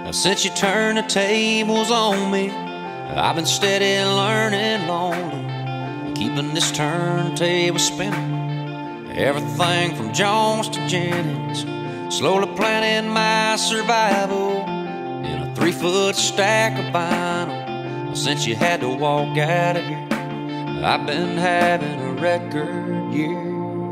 Since you turned the tables on me, I've been steady learning lonely, keeping this turntable spinning. Everything from Jones to Jennings, slowly planning my survival in a 3-foot stack of vinyl. Since you had to walk out of here, I've been having a record year.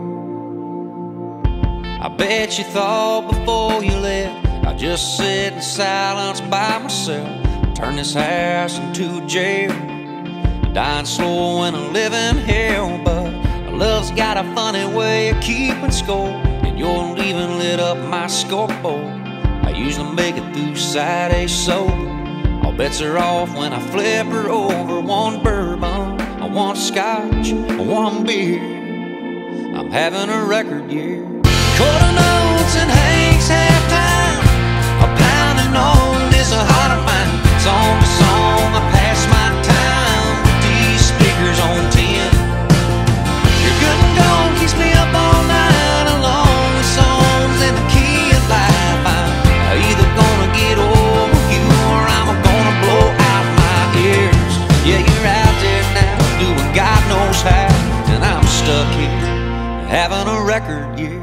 I bet you thought before you left I'd just sit in silence by myself, turn this house into jail, dying slow in a living hell. But love's got a funny way of keeping score, and your leaving lit up my scoreboard. I usually make it through Saturday sober. All bets are off when I flip her over. One bourbon, one scotch, one beer. I'm having a record year. Quarter notes and Hank's halftime, a pounding on this heart of mine. Song to song, I pass my time with these speakers on 10. Your good and gold keeps me up all night, along with songs in the key of life. I'm either gonna get over you or I'm gonna blow out my ears. Yeah, you're out there now, doing God knows how, and I'm stuck here, having a record year.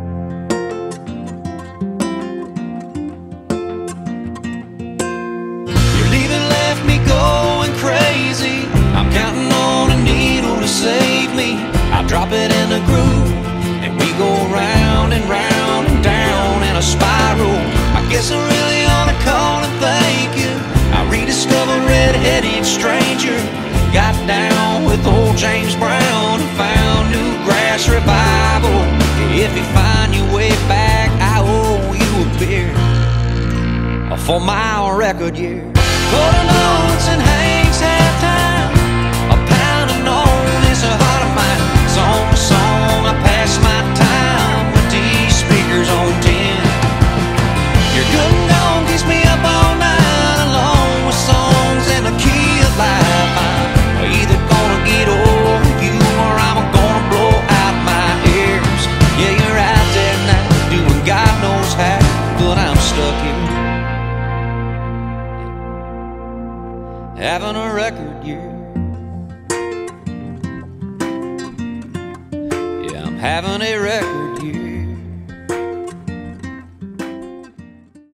Save me, I drop it in a groove, and we go round and round and down in a spiral. I guess I really ought to call and thank you. I rediscovered Red-Headed Stranger, got down with old James Brown, and found new grass revival. If you find your way back, I owe you a beer for my record year. Quarter notes and Hank's halftime, a pounding on this heart of mine. Song to song, I pass my time with these speakers on 10. Your good and gold keeps me up all night, along with songs in the key of life. I'm either gonna get over you or I'm gonna blow out my ears. Yeah, you're out there now, doing God knows how, but I'm stuck here, having a record year. Having a record